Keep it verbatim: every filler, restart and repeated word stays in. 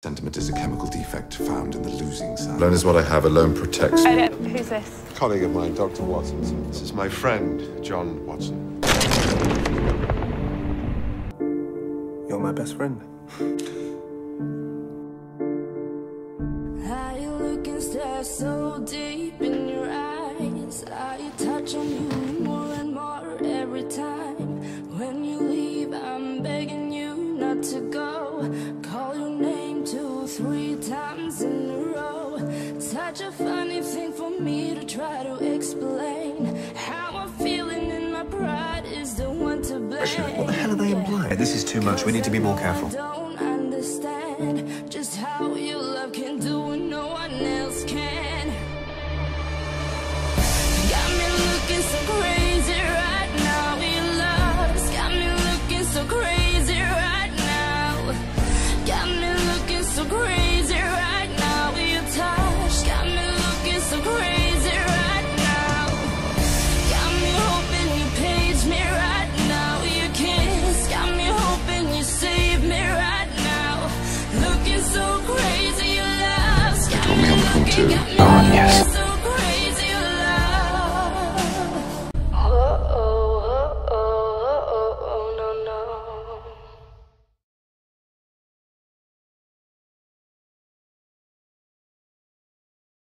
Sentiment is a chemical defect found in the losing side. Alone is what I have, alone protects. I don't, who's this? Colleague of mine, Doctor Watson. This is my friend, John Watson. You're my best friend. I look and stare so deep in your eyes. I touch on you more and more every time. When you leave, I'm begging you not to go. Call your name two, three times in a row. Such a funny thing for me to try to explain. How I'm feeling in my pride is the one to blame. What the hell are they implying? This is too much. We need to be more careful. I don't understand just how your love can do what no one else can. Got me looking so crazy.